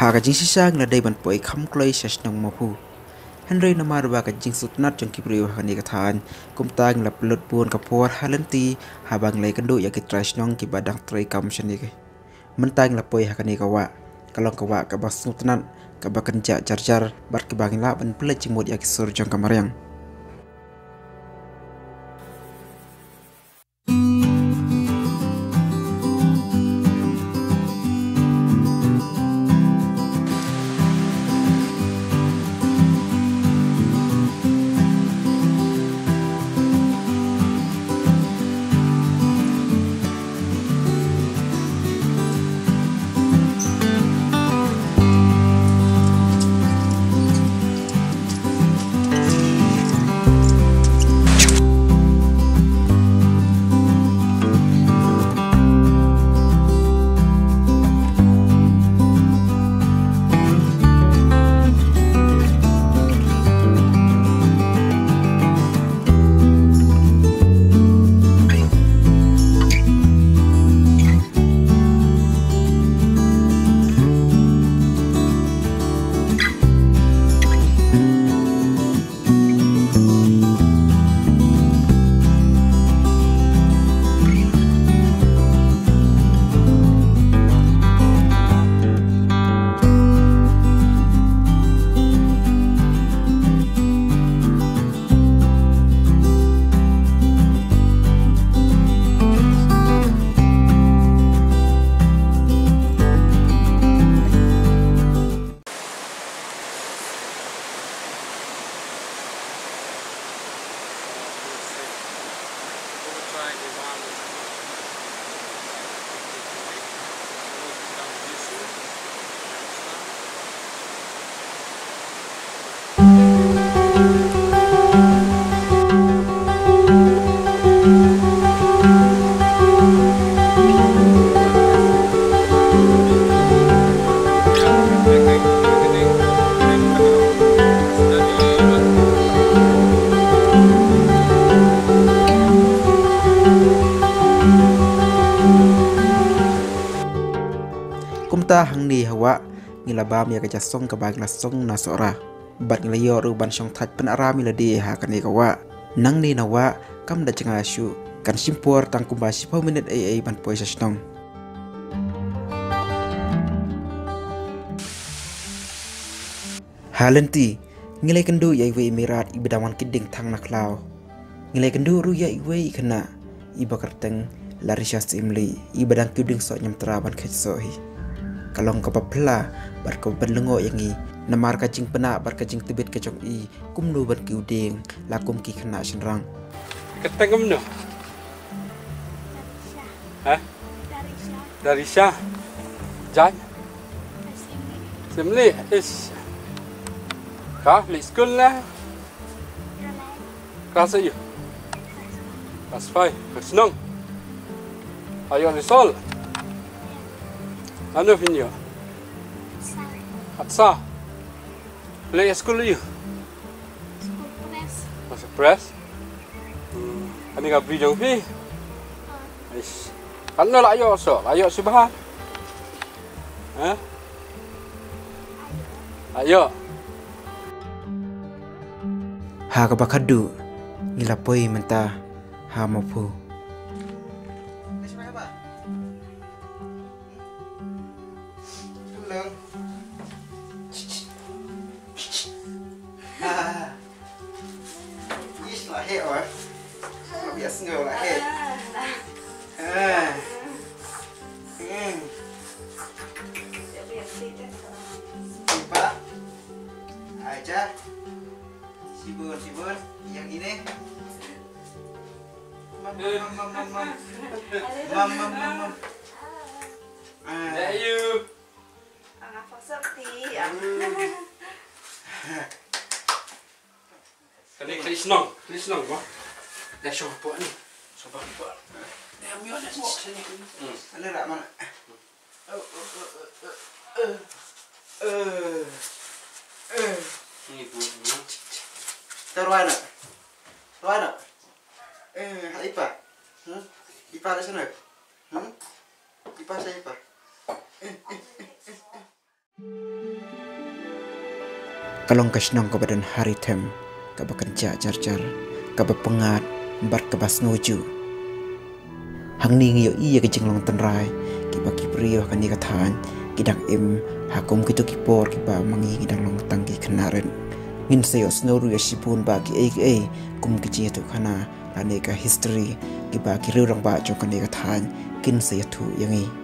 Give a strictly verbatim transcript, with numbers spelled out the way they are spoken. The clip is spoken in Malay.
Baga jing sisa ngla dai ban poi kham kloi sas nang mapu. Henry namar baga jing sutnat jong kibriu hani kathan kum tang la pelot pun kapor halanti habang lai kandu ya kitrash nong ki badang trai kam shani ke. Mentang la poi hakani kawa. Kalong kawa ka bas sutnat ka bakan ja jar-jar bar ki bangin la ban pelet jimut ya kisur jong kamaryang. Kumta hang ni hawa ngilabam ya kaja song ka bag la song na sora bat nglayo ru ban song that pen ara mi ladi ha kan ni kawa nang ni nawa kam da changa shu kan simpor tang kumba si pau minute ai ai ban poi sa snong halenti ngilai kendu ya iwe mirat ibadawan kiding thang naklaw ngilai kendu ru ya iwe kana ibakarteng larisas imli ibadang kiding so nyam traban khetsohi kalong kapapla bar ko benlengo yangi namar kacing pena bar kacing tibet kecong i kumnu ban ki udeng lakum ki khana senrang ketengem no ha dari syah jai semli is ka li school lah kelas ayo kelas five kesenang ayo risol ano pinyo atsa play school you School press. masuk press ani ka video fi is kanno la ayo so ayo subhan ha ayo ha ka bakadu ngilapoi menta ha mapu Hei oi, mau biasa nggak lah hei. Ah, hmm. Lupa, aja. Sibur sibur, yang ini. Mam mam mam mam mam, mam mam mam mam. Ah, ayo Anak seperti Kali kali senang, kali senang wah. Dah show apa ni? Coba buat. Dah ambil nak buat sini. Hmm. Ada tak mana? Oh, oh, oh, oh, oh, oh. Ni bunyi. Taruh nak, taruh nak. Eh, hai ipa. Hmm, ipa di sana. Hmm, ipa saya ipa. Eh, eh, eh, eh. kalong kasnong kabadan hari tem kabakan ja jar jar kabapengat bar kabas ngoju hang ning yo iya ke jenglong tenrai kiba kiprio kan nikatan kidang em hakum kitu kipor kiba mangi kidang long tangki kenaren ngin sayo snoru ya sipun ba ki ek e kum kici tu kana aneka history kiba kiru rang ba jong kan nikatan kin sayo tu yangi